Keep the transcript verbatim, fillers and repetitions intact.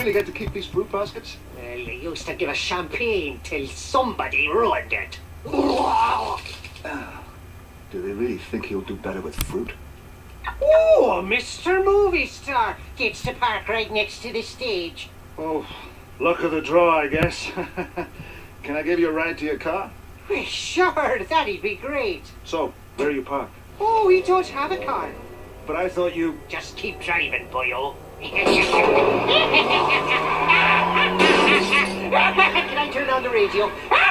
really get to keep these fruit baskets? Well, they used to give us champagne till somebody ruined it. Oh, do they really think he'll do better with fruit? Oh, Mister Movie Star gets to park right next to the stage. Oh, luck of the draw, I guess. Can I give you a ride to your car? Well, sure, that'd be great. So, where are you parked? Oh, we don't have a car. But I thought you... Just keep driving, boyo. Can I turn on the radio?